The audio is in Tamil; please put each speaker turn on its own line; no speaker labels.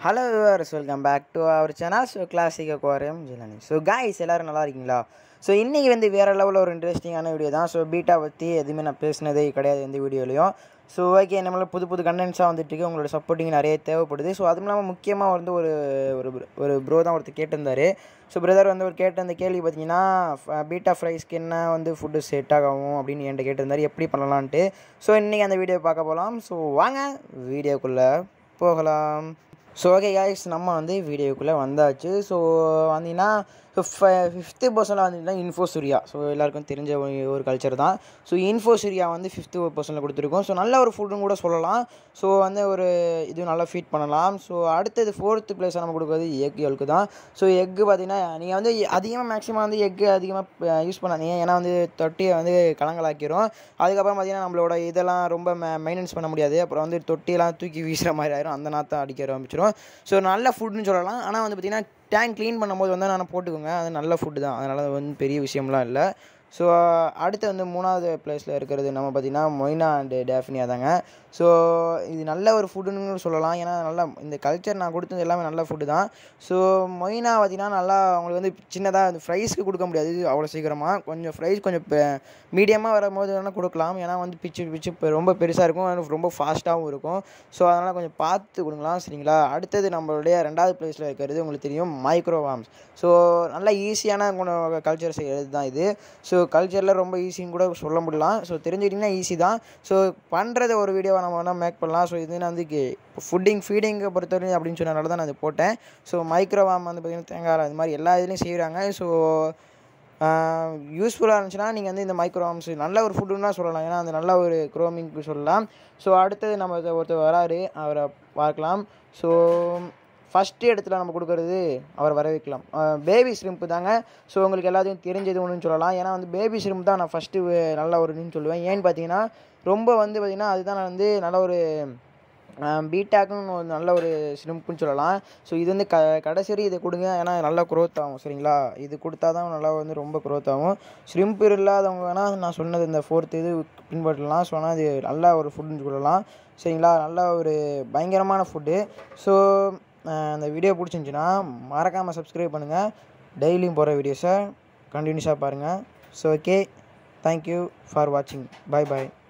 Hello viewers, welcome back to our channel. So classic aquarium Jilani. So guys, எல்லோரும் நல்லா இருக்கீங்களா? ஸோ இன்றைக்கி வந்து வேறு லெவலில் ஒரு இன்ட்ரெஸ்டிங்கான வீடியோ தான். ஸோ பீட்டா பற்றி எதுவுமே நான் பேசினதே கிடையாது எந்த வீடியோலையும். ஸோ ஓகே, நம்மள புது கண்டென்ட்ஸாக வந்துட்டுருக்கு. உங்களோட சப்போர்ட்டிங் நிறைய தேவைப்படுது. ஸோ அதுவும் இல்லாமல் முக்கியமாக வந்து ஒரு ப்ரோ தான் ஒருத்தர் கேட்டிருந்தார். ஸோ பிரதர் வந்து ஒரு கேட்ட அந்த கேள்வி பார்த்தீங்கன்னா, பீட்டா ஃப்ரைஸ்க்கு என்ன வந்து ஃபுட்டு செட் ஆகும் அப்படின்னு என்கிட்ட கேட்டிருந்தார், எப்படி பண்ணலான்ட்டு. ஸோ இன்றைக்கி அந்த வீடியோ பார்க்க போகலாம். ஸோ வாங்க வீடியோக்குள்ளே போகலாம். ஸோ ஓகே காய்ஸ், நம்ம வந்து வீடியோக்குள்ளே வந்தாச்சு. ஸோ வந்தீங்கன்னா ஃபிஃப்த்து பர்சனில் வந்துட்டுனா இன்ஃபோசூரியா. ஸோ எல்லாருக்கும் தெரிஞ்ச ஒரு கல்ச்சர் தான். ஸோ இன்ஃபோசூரியா வந்து 5th பர்சனில் கொடுத்துருக்கோம். ஸோ நல்ல ஒரு ஃபுட்டுன்னு கூட சொல்லலாம். ஸோ வந்து ஒரு இது நல்லா ஃபீட் பண்ணலாம். ஸோ அடுத்தது 4th பிளேஸாக நம்ம கொடுக்குறது எக் எல்க்கு தான். ஸோ எக்கு பார்த்தீங்கன்னா நீங்கள் வந்து அதிகமாக மேக்ஸிமம் வந்து எக்கு அதிகமாக யூஸ் பண்ணாதீங்க. ஏன்னா வந்து தொட்டியை வந்து கலங்கலாக்கிரும். அதுக்கப்புறம் பார்த்தீங்கன்னா நம்மளோட இதெல்லாம் ரொம்ப மெயின்டெனன்ஸ் பண்ண முடியாது. அப்புறம் வந்து தொட்டியெல்லாம் தூக்கி வீசுகிற மாதிரி ஆயிரும். அந்த நாற்றம் அடிக்க ஆரம்பிச்சிடும். ஸோ நல்ல ஃபுட்னு சொல்லலாம். ஆனால் வந்து பார்த்திங்கன்னா டேங்க் க்ளீன் பண்ணும்போது வந்து நான் போட்டுக்கோங்க. அது நல்ல ஃபுட்டு தான். அதனால் வந்து பெரிய விஷயம்லாம் இல்லை. ஸோ அடுத்து வந்து 3வது பிளேஸில் இருக்கிறது நம்ம பார்த்திங்கன்னா மொய்னா அண்டு டேஃபினியா தாங்க. ஸோ இது நல்ல ஒரு ஃபுட்டுன்னு சொல்லலாம். ஏன்னா நல்லா இந்த கல்ச்சர் நான் கொடுத்தது எல்லாமே நல்ல ஃபுட்டு தான். ஸோ மொய்னா பார்த்திங்கன்னா நல்லா அவங்களுக்கு வந்து சின்னதாக அந்த ஃப்ரைஸ்க்கு கொடுக்க முடியாது அவ்வளோ சீக்கிரமாக. கொஞ்சம் ஃப்ரைஸ் கொஞ்சம் மீடியமாக வரும்போது வேணால் கொடுக்கலாம். ஏன்னா வந்து பிச்சு இப்போ ரொம்ப பெருசாக இருக்கும், ரொம்ப ஃபாஸ்ட்டாகவும் இருக்கும். ஸோ அதனால் கொஞ்சம் பார்த்து கொடுங்களாம், சரிங்களா? அடுத்தது நம்மளுடைய 2வது பிளேஸில் இருக்கிறது உங்களுக்கு தெரியும், மைக்ரோவார்ம்ஸ். ஸோ நல்லா ஈஸியான கல்ச்சர் செய்கிறது தான் இது. ஸோ கல்ச்சரில் ரொம்ப ஈஸின்னு கூட சொல்ல முடியலாம். ஸோ தெரிஞ்சுக்கிட்டிங்கன்னா ஈஸி தான். ஸோ பண்ணுறது ஒரு வீடியோவை நம்ம வேணால் மேக் பண்ணலாம். ஸோ இது வந்து ஃபீடிங்கை பொறுத்தவரைக்கும் அப்படின்னு சொன்னனால தான் நான் இது போட்டேன். ஸோ மைக்ரோவார்ம் வந்து பார்த்திங்கன்னா தேங்காய் அது மாதிரி எல்லா இதுலேயும் செய்கிறாங்க. ஸோ யூஸ்ஃபுல்லாக இருந்துச்சுன்னா நீங்கள் வந்து இந்த மைக்ரோவார்ம்ஸ் நல்ல ஒரு ஃபுட்டுன்னு தான் சொல்லலாம். ஏன்னா அது நல்ல ஒரு க்ரோமிங்க்கு சொல்லலாம். ஸோ அடுத்தது நம்ம ஒருத்தர் வராரு, அவரை பார்க்கலாம். ஸோ ஃபஸ்ட்டு இடத்துல நம்ம கொடுக்குறது அவர் வர வைக்கலாம் பேபி ஷ்ரிம்ப்பு தாங்க. ஸோ உங்களுக்கு எல்லாத்தையும் தெரிஞ்சது ஒன்றுன்னு சொல்லலாம். ஏன்னா வந்து பேபி ஷ்ரிம்ப் தான் நான் ஃபஸ்ட்டு நல்ல ஒருன்னு சொல்லுவேன். ஏன்னு பார்த்தீங்கன்னா ரொம்ப வந்து பார்த்திங்கன்னா அதுதான் நான் வந்து நல்ல ஒரு பீட்டாக்குன்னு ஒரு நல்ல ஒரு ஷ்ரிம்ப்புன்னு சொல்லலாம். ஸோ இது வந்து கடைசி இதை கொடுங்க. ஏன்னா நல்லா க்ரோத் ஆகும், சரிங்களா? இது கொடுத்தா தான் நல்லா வந்து ரொம்ப க்ரோத் ஆகும். ஷ்ரிம்ப் இல்லாதவங்க வேணால் நான் சொன்னது இந்த 4th இது பின்பற்றலாம். ஸோ ஆனால் இது நல்ல ஒரு ஃபுட்டுன்னு சொல்லலாம், சரிங்களா? நல்ல ஒரு பயங்கரமான ஃபுட்டு. ஸோ அந்த வீடியோ பிடிச்சிருந்துச்சின்னா மறக்காமல் சப்ஸ்கிரைப் பண்ணுங்கள். டெய்லியும் போகிற வீடியோஸை கண்டினியூஸாக பாருங்கள். ஸோ ஓகே, தேங்க்யூ ஃபார் வாட்சிங். பாய்.